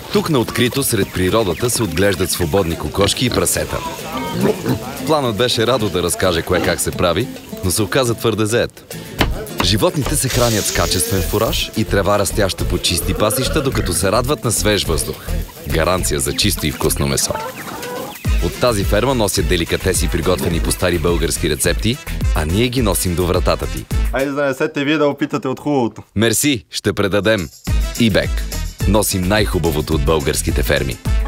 Тук на открито сред природата се отглеждат свободни кокошки и прасета. Планът беше Радо да разкаже кое как се прави, но се оказа твърде зает. Животните се хранят с качествен фураж и трева, растяща по чисти пасища, докато се радват на свеж въздух. Гаранция за чисто и вкусно месо. От тази ферма носят деликатеси, приготвени по стари български рецепти, а ние ги носим до вратата ти. Айде да несете вие да опитате от хубавото. Мерси, ще предадем. Ибек. Носим най-хубавото от българските ферми.